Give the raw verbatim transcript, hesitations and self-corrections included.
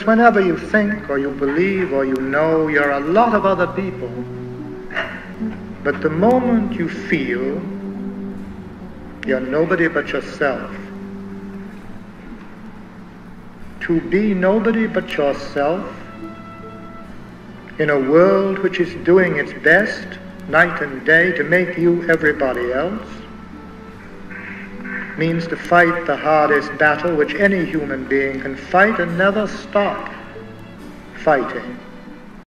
Whenever you think or you believe or you know, you're a lot of other people. But the moment you feel, you're nobody but yourself. To be nobody but yourself in a world which is doing its best night and day to make you everybody else means to fight the hardest battle which any human being can fight and never stop fighting.